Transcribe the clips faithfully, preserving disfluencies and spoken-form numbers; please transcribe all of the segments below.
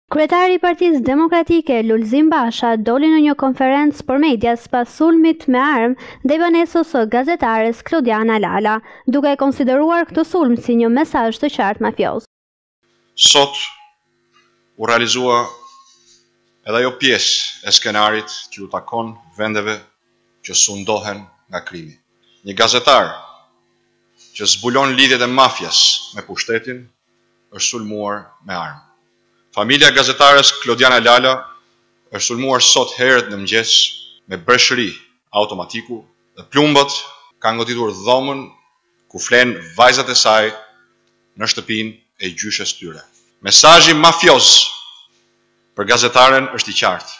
Kryetari i Partisë Demokratike Lulzim Basha doli në një konferencë për medias pas sulmit me armë ndaj banesës së gazetares Klodiana Lala, duke e konsideruar këtë sulm si një mesazh të qartë mafioz. Sot u realizua edhe ajo pjesë e skenarit që u takon vendeve që sundohen nga krimi. Një gazetar që zbulon lidhjet e mafjas me pushtetin është sulmuar me armë. Familja gazetares Klodiana Lala është sulmuar sot herët në mëngjes me breshëri automatiku dhe plumbët kanë goditur dhomën ku flen vajzat e saj në shtëpinë e gjyshes tyre. Mesazhi mafioz për gazetaren është i qartë,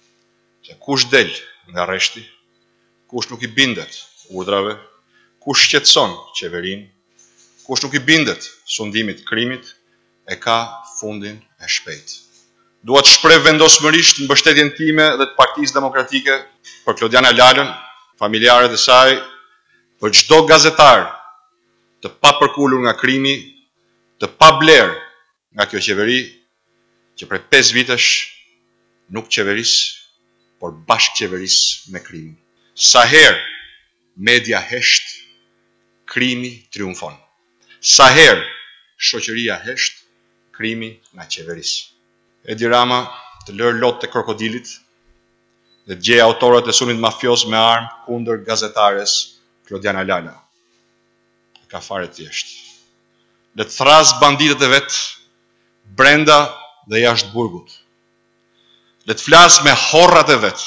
se kush del nga rreshti, kush nuk i bindet urdhrave, kush shqetëson qeverinë, kush nuk i bindet sundimit të krimit, e ka fundin e shpejt. Dua të shpreh vendosmërisht në mbështetjen time dhe të Partisë Demokratike për Klodiana Lalën, familjarët e saj, për çdo gazetar të papërkulur nga krimi, të pabler nga kjo qeveri që prej pesë vitesh nuk qeveris, por bashkë qeveris me krimin. Sa herë media hesht, krimi triumfon. Sa herë shoqëria hesht, krimi nga qeveris. Edi Rama të lërë lot të krokodilit dhe gjej autorët e sulmit mafioz me armë kundër gazetares Klodiana Lala. E ka fare thjesht. Le të thras banditët e vet brenda dhe jashtë burgut. Le të flas me horrat e vet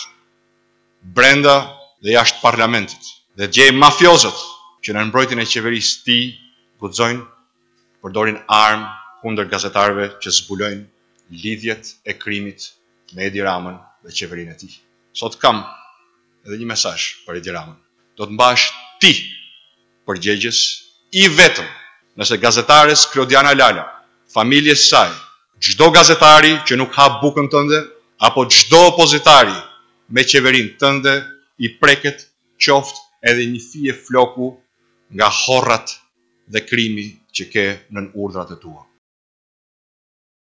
brenda dhe jashtë parlamentit. Dhe gjej mafiozët që në mbrojtjen e qeverisë ti guxojnë përdorin armë kundër gazetarëve që zbulojnë lidhjet e krimit me Edi Ramën dhe qeverinë e tij. Sot kam edhe një mesazh për Edi Ramën. Do të mbash ti përgjegjës i vetëm nëse gazetares Klodiana Lala, familjes saj, çdo gazetari që nuk ha bukën tënde, apo çdo opozitari me qeverinë tënde i preket qoftë edhe një fije floku nga horrat dhe krimi që ke nën urdhrat e tua.